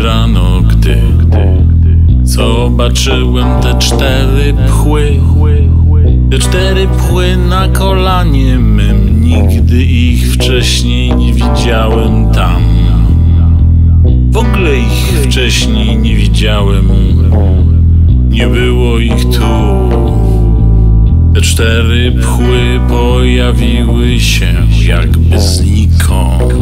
rano, gdy zobaczyłem te 4 pchły. Te 4 pchły na kolanie mym, nigdy ich wcześniej nie widziałem tam. W ogóle ich wcześniej nie widziałem, nie było ich tu. Te 4 pchły pojawiły się jakby znikąd.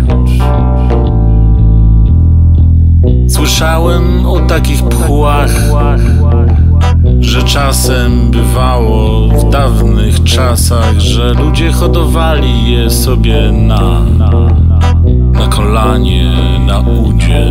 Słyszałem o takich pchłach, że czasem bywało w dawnych czasach, że ludzie hodowali je sobie na kolanie, na udzie.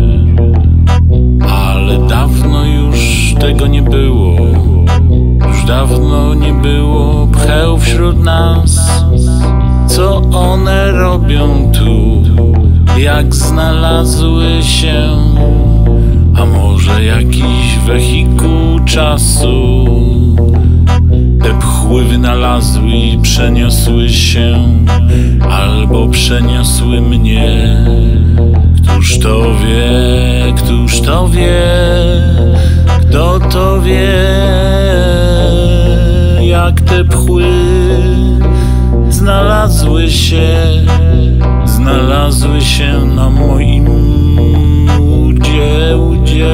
Ale dawno już tego nie było. Już dawno nie było pcheł wśród nas. Co one robią tu? Jak znalazły się? A może jakiś wehikuł czasu te pchły wynalazły i przeniosły się, albo przeniosły mnie. Któż to wie, któż to wie, kto to wie, jak te pchły znalazły się na moim udzie.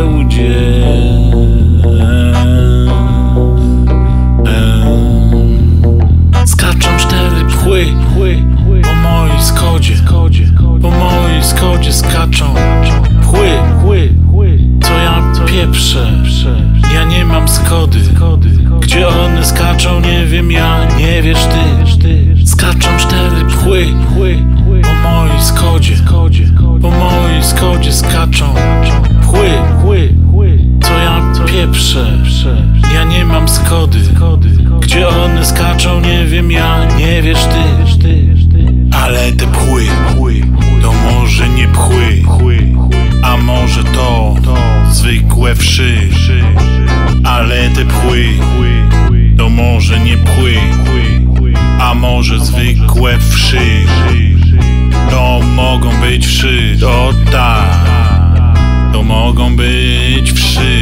Skaczą 4 pchły po mojej Skodzie, po mojej Skodzie skaczą pchły. Co ja pieprzę, ja nie mam Skody. Gdzie one skaczą, nie wiem ja, nie wiesz ty. Skaczą 4 pchły po mojej Skodzie, po mojej Skodzie skaczą pchły. Co ja pieprzę, ja nie mam Skody. Gdzie one skaczą, nie wiem ja, nie wiesz ty. Ale te pchły to może nie pchły, a może to zwykłe wszy. Ale te pchły to może nie pchły, a może zwykłe wszy. To mogą być wszy, o tak. To mogą być wszy.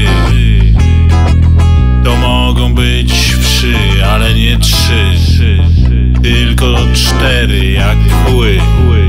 To mogą być wszy, ale nie 3, tylko 4 jak pchły.